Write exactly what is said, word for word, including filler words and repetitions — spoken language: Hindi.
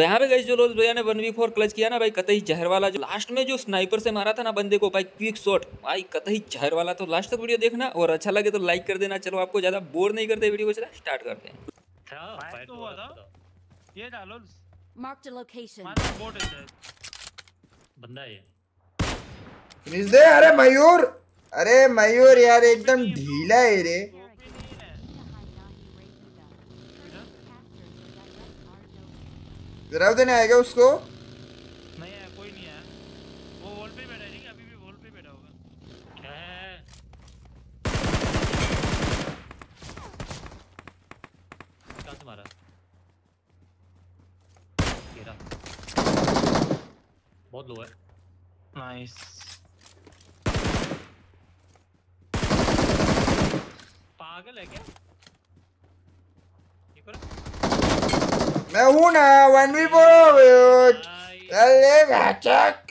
तो यहाँ पे गाइस जो रोज भैया ने वन वी फोर क्लच किया ना भाई, कतई जहर वाला। जो लास्ट में जो स्नाइपर से मारा था ना बंदे को भाई, क्विक शॉट भाई, कतई जहर वाला। तो लास्ट तक वीडियो देखना और अच्छा लगे तो लाइक कर देना। चलो आपको ज्यादा बोर नहीं करते वीडियो को, चला स्टार्ट करते हैं। फाइट तो हुआ था ये डालो। Mark the location. मार बोट है बंदा है फिनिश दे। अरे मयूर, अरे मयूर यार एकदम ढीला है रे। जरा देने आएगा उसको। नहीं है, कोई नहीं है। वो वॉल पे बैठा है, ठीक है, अभी भी वॉल पे बैठा होगा। क्या है? कहाँ से मारा? गिरा। बहुत लो है। नाइस। पागल है क्या? ये करो। मैं हूँ ना वन वी फोर। अरे